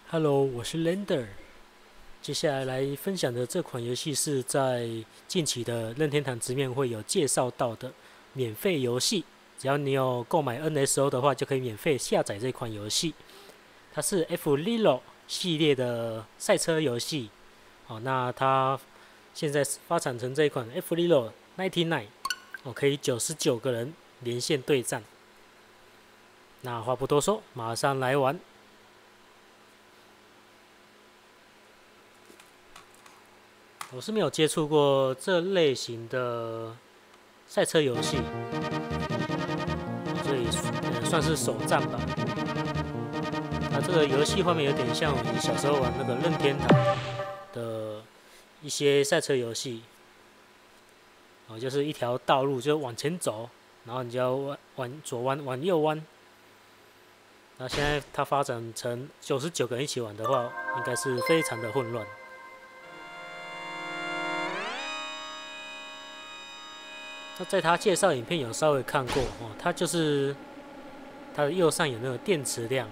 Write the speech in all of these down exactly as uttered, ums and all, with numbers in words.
Hello，我是 Lander。接下来来分享的这款游戏是在近期的任天堂直面会有介绍到的免费游戏，只要你有购买 N S O 的话，就可以免费下载这款游戏。它是 F-Zero 系列的赛车游戏。哦，那它现在发展成这一款 F-Zero 九十九，哦，可以九十九个人连线对战。那话不多说，马上来玩。我是没有接触过这类型的赛车游戏，所以呃算是首战吧。那这个游戏画面有点像我们小时候玩那个任天堂的一些赛车游戏，哦，就是一条道路就往前走，然后你就要往往左弯往右弯。那现在它发展成九十九个人一起玩的话，应该是非常的混乱。那在他介绍影片有稍微看过哦，它就是它的右上有那个电池量，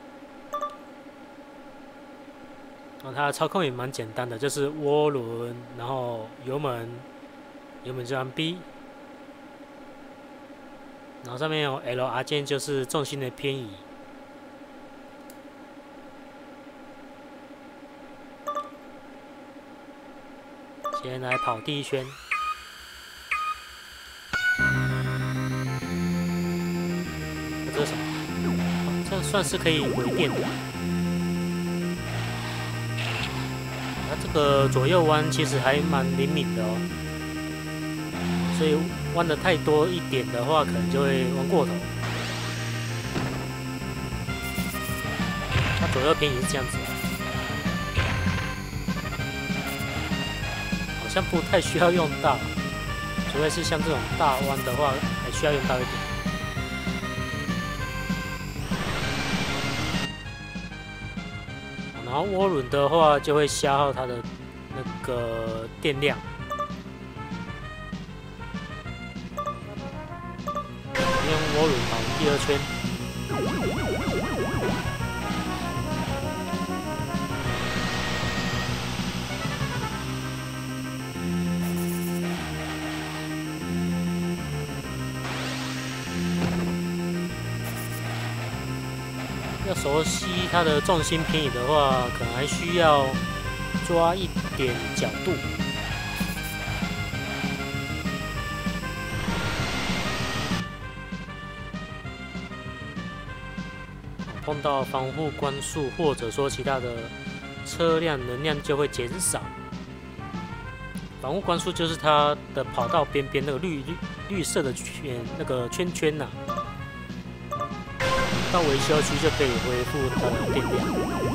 哦，它的操控也蛮简单的，就是涡轮，然后油门，油门就按 B， 然后上面有 L R 键就是重心的偏移。先来跑第一圈。这是什么？哦，这算是可以回电的。它这个左右弯其实还蛮灵敏的哦，所以弯的太多一点的话，可能就会弯过头。它左右偏移是这样子，好像不太需要用到，除非是像这种大弯的话，还需要用到一点。然后涡轮的话就会消耗它的那个电量。用涡轮跑第二圈。要熟悉它的重心偏移的话，可能还需要抓一点角度。碰到防护关束或者说其他的车辆能量就会减少。防护关束就是它的跑道边边那个绿绿绿色的圈那个圈圈呐、啊。到维修区就可以恢复它的电量。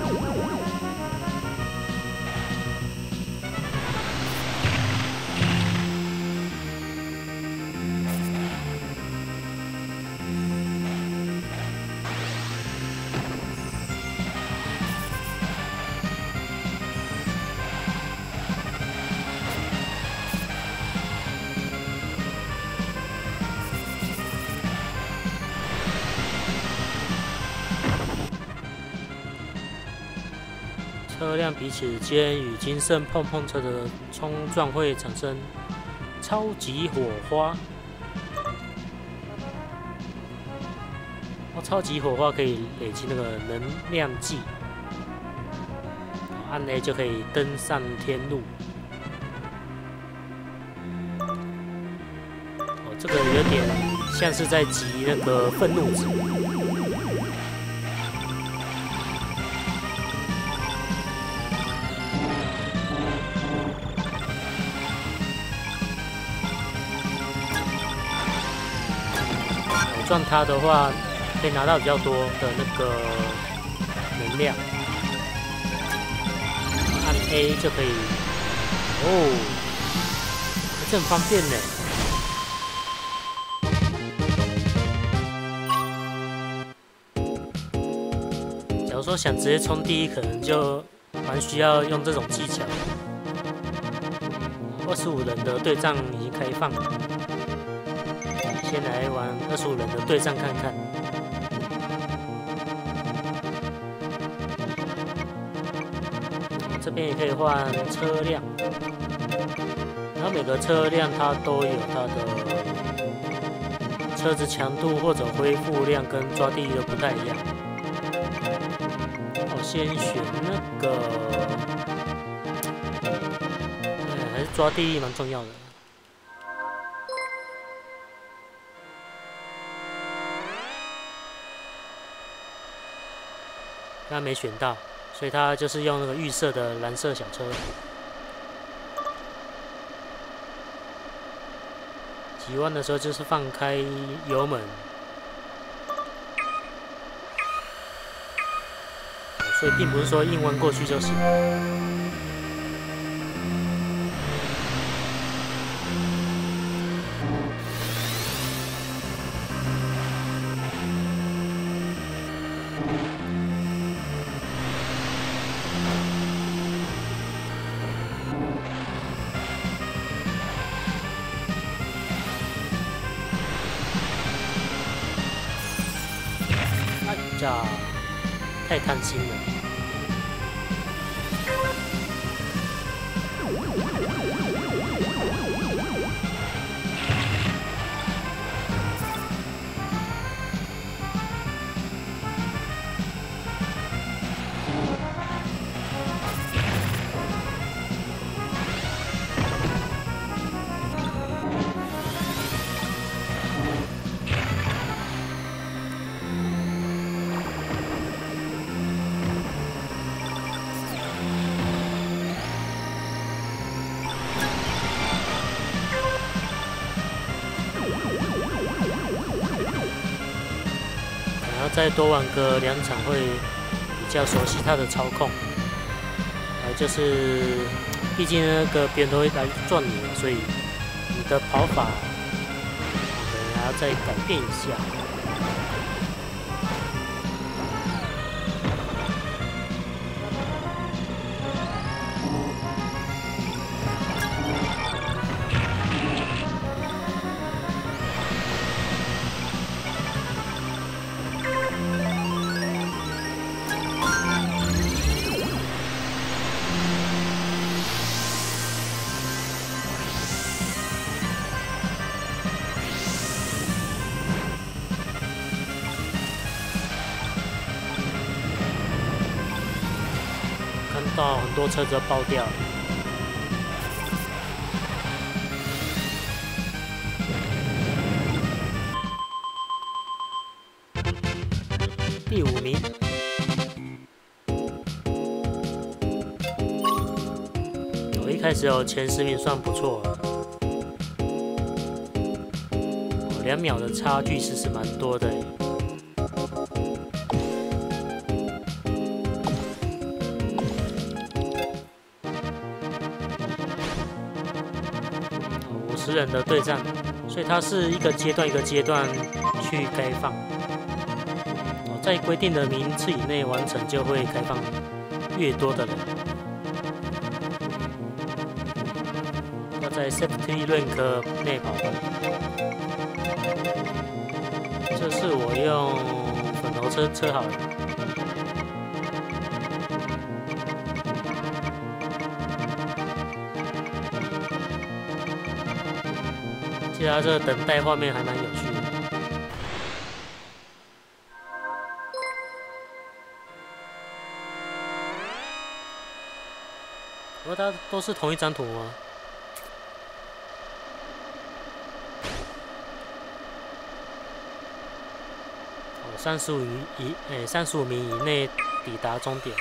车辆彼此间与金圣碰碰车的冲撞会产生超级火花。哦，超级火花可以累积那个能量计，按 A 就可以登上天路。哦，这个有点像是在集那个愤怒值。撞它的话，可以拿到比较多的那个能量。按 A 就可以，哦，这很方便呢。假如说想直接冲第一，可能就蛮需要用这种技巧。二十五人的对战已经开放了。先来玩二十五人的对战看看。 这边也可以换车辆，然后每个车辆它都有它的车子强度或者恢复量跟抓地力都不太一样。我先选那个，哎，还是抓地力蛮重要的。刚刚没选到，所以他就是用那个预设的蓝色小车。急弯的时候就是放开油门，所以并不是说硬弯过去就行。啊，太贪心了。再多玩个两场会比较熟悉它的操控，呃，就是毕竟那个别人都会来撞你了，所以你的跑法可能还要再改变一下。到很多车子爆掉了。第五名，我一开始有前十名算不错了，两秒的差距其实蛮多的。十人的对战，所以它是一个阶段一个阶段去开放。哦，在规定的名次以内完成，就会开放越多的人。要在 Safety Rank 内跑的。这次我用粉头车车好了。其他这个等待画面还蛮有趣的。不过它都是同一张图吗？哦，三十五以诶，三十五名以内抵达终点。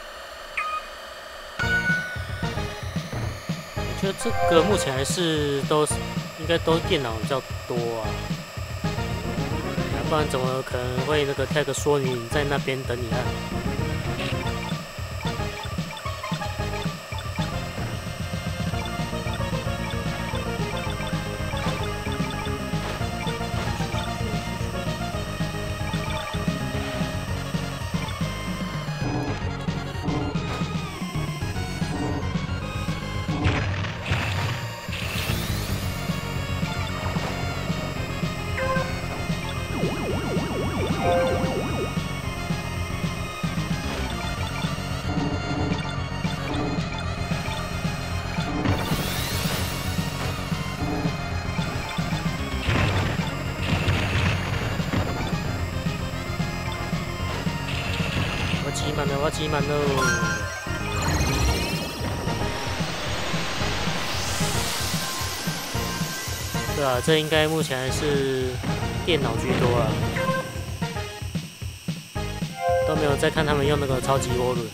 我觉得这个目前还是都是。应该都电脑比较多啊，要不然怎么可能会那个 tag 说你在那边等你按？ 挤满了，我挤满了。对啊，这应该目前还是电脑居多啊，都没有在看他们用那个超级涡轮。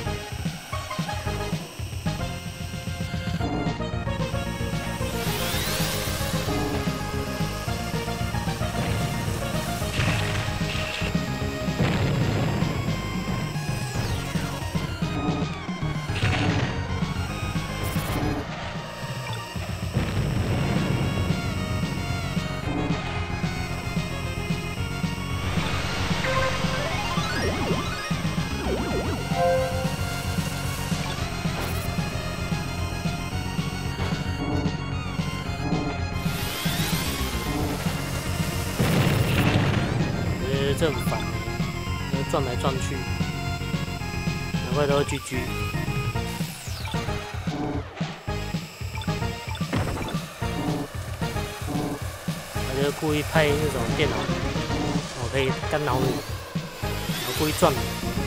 这很烦，转来转去，难怪都会 G G。他就故意派那种电脑，我可以干扰你，然后故意转你。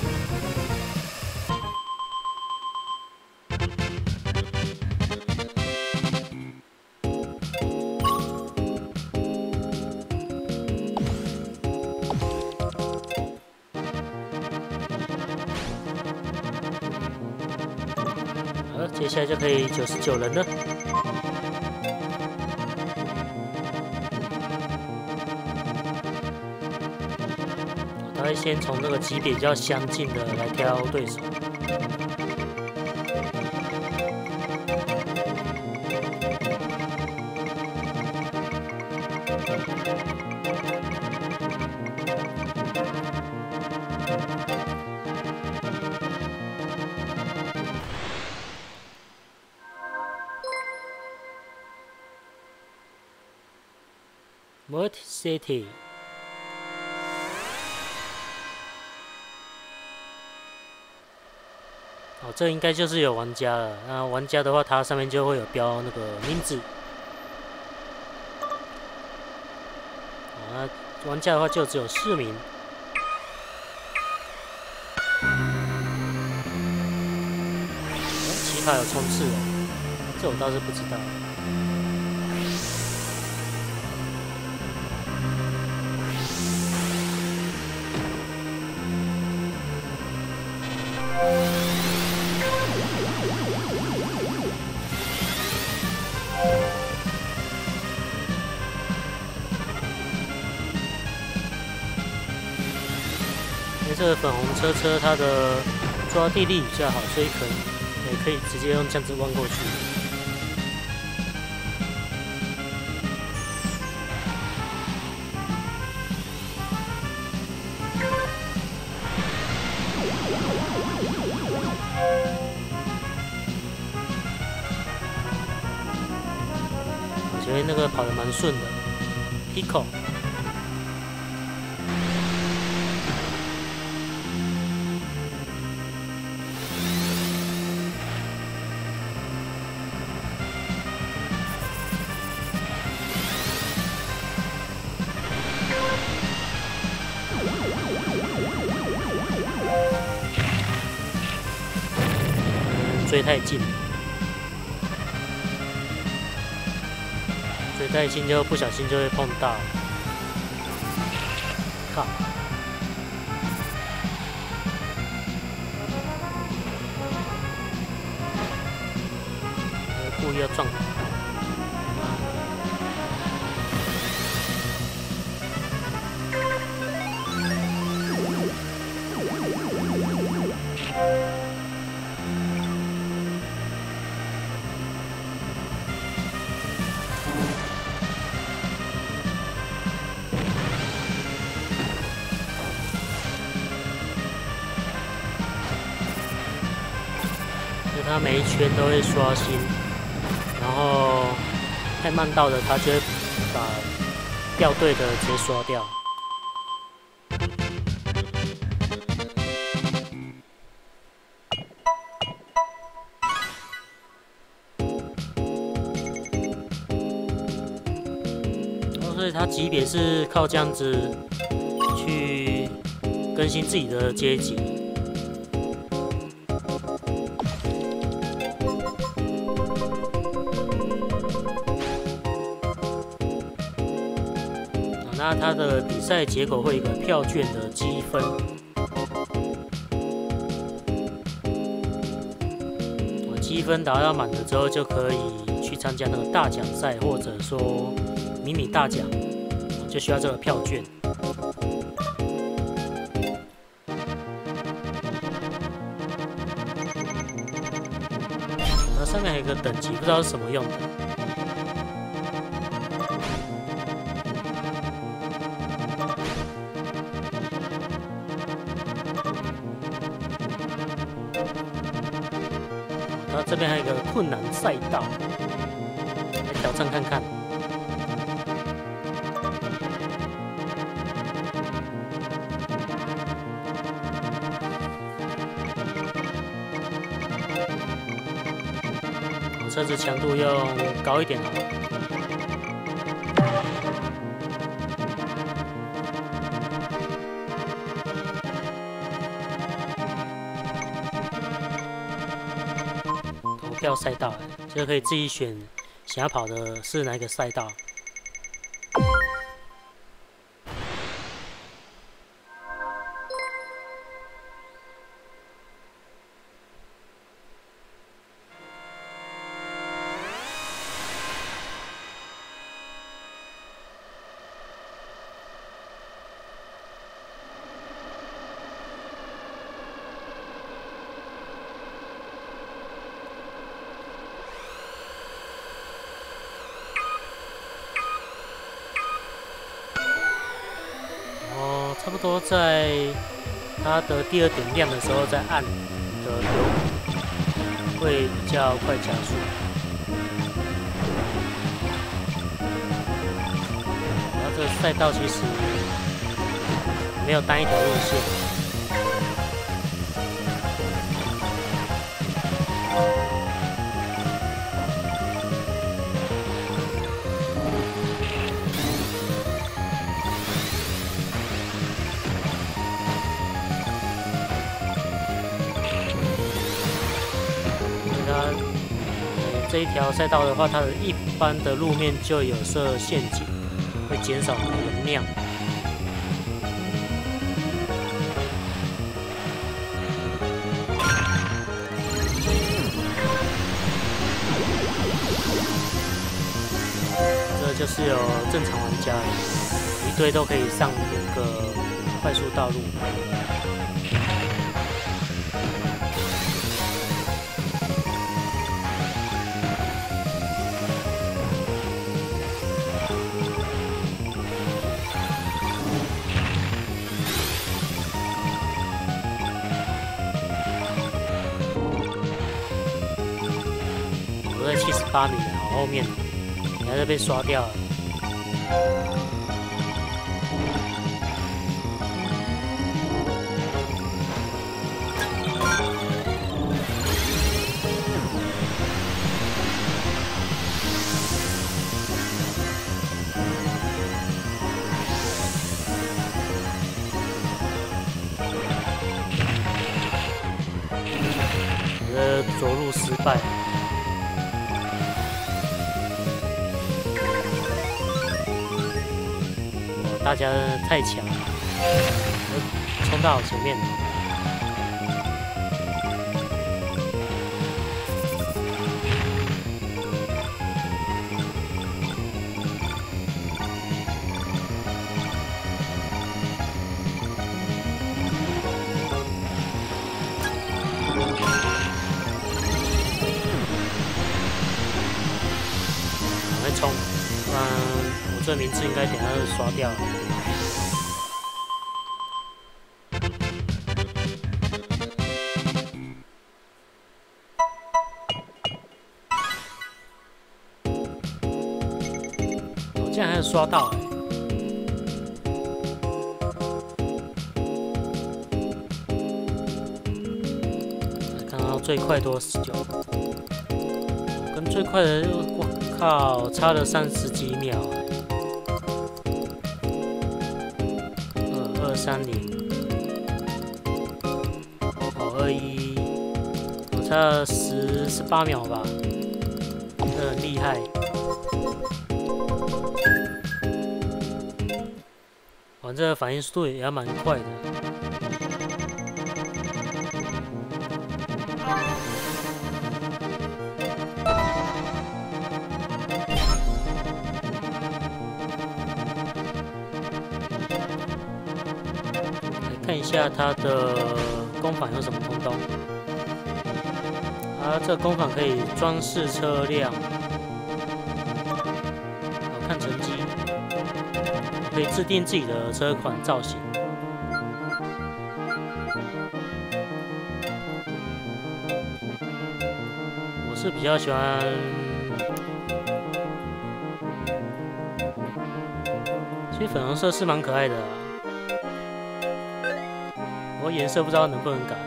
接下来就可以九十九人了。我会先从那个级别比较相近的来挑对手。Mud City， 哦，这应该就是有玩家了。那玩家的话，它上面就会有标那个名字。啊，玩家的话就只有四名。奇卡有冲刺哦，这我倒是不知道。因为这个粉红车车它的抓地力比较好，所以可能也可以直接用这样子弯过去。我觉得那个跑得蛮顺的 ，Pico。追太近，追太近就不小心就会碰到。靠！故意要撞。它每一圈都会刷新，然后太慢到的，它就会把掉队的直接刷掉。然后所以它级别是靠这样子去更新自己的阶级。 那它的比赛结果会有一个票券的积分。我积分达到满了之后，就可以去参加那个大奖赛，或者说迷你大奖，就需要这个票券。那上面还有一个等级，不知道是什么用的。 然后这边还有一个困难赛道，来挑战看看。我车子强度用高一点好了。 票赛道，就是可以自己选想要跑的是哪一个赛道。差不多在它的第二点亮的时候，再按的油门会比较快加速。然后这个赛道其实没有单一条路线。 这一条赛道的话，它的一般的路面就有设陷阱，会减少能量。这就是有正常玩家一堆都可以上那个快速道路。 我在七十八米，好后面，你还是被刷掉了。我的着陆失败。 大家太强了，我冲到我前面。赶快冲！不然我这名次应该等下就刷掉了。 竟然还有刷到哎、欸！看到最快多十九，跟最快的我靠差了三十几秒哎、欸！二二三零，好二一，我差了十十八秒吧，这很厉害。 玩这个反应速度也还蛮快的。来看一下它的攻防有什么通道。啊，这个攻防可以装饰车辆，好看成绩。 可以制定自己的车款造型。我是比较喜欢，其实粉红色是蛮可爱的、啊，不过颜色不知道能不能改。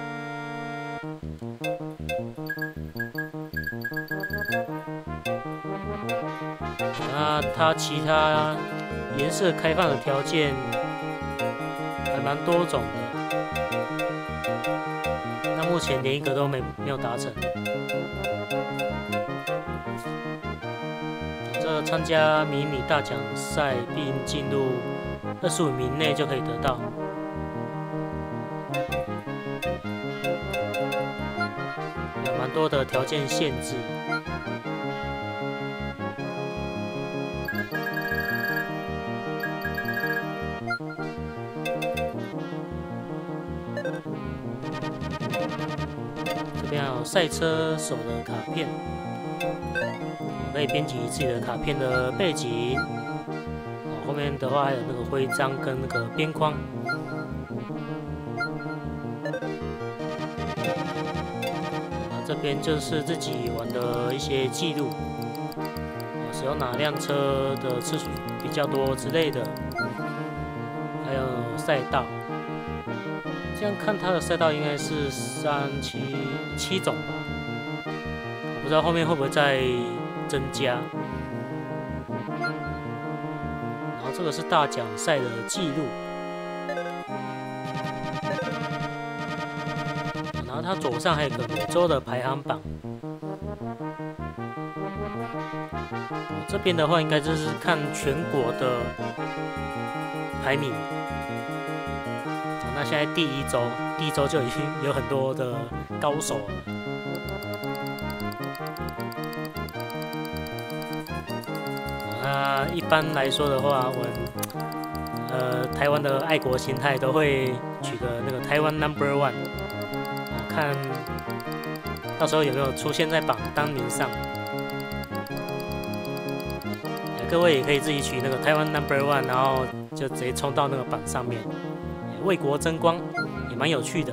那它其他。 颜色开放的条件还蛮多种的，那目前连一个都没没有达成。这参加迷你大奖赛并进入二十五名内就可以得到。有蛮多的条件限制。 这边有赛车手的卡片，可以编辑自己的卡片的背景。后面的话还有那个徽章跟那个边框。这边就是自己玩的一些记录，使用哪辆车的次数比较多之类的，还有赛道。 这样看它的赛道应该是三七七种吧，我不知道后面会不会再增加。然后这个是大奖赛的记录，然后它左上还有个每周的排行榜。这边的话应该就是看全国的排名。 那现在第一周，第一周就已经有很多的高手了。那一般来说的话，我们呃台湾的爱国心态都会取个那个台湾 Number One， 看到时候有没有出现在榜单名上。各位也可以自己取那个台湾 Number One， 然后就直接冲到那个榜上面。 为国争光也蛮有趣的。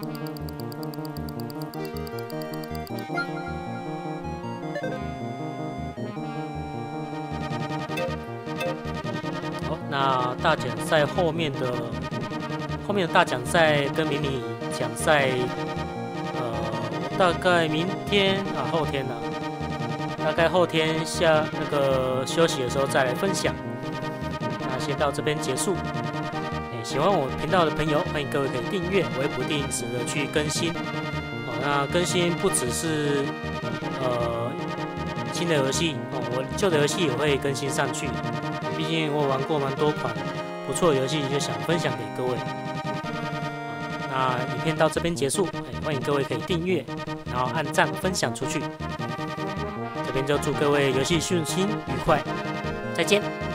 好，那大奖赛后面的后面的大奖赛跟迷你奖赛，呃，大概明天啊后天啊，大概后天下那个休息的时候再来分享。那先到这边结束。 喜欢我频道的朋友，欢迎各位可以订阅，我会不定时的去更新。哦，那更新不只是呃新的游戏哦，我旧的游戏也会更新上去。毕竟我玩过蛮多款不错的游戏，就想分享给各位。那影片到这边结束，哎，欢迎各位可以订阅，然后按赞分享出去。这边就祝各位游戏顺心愉快，再见。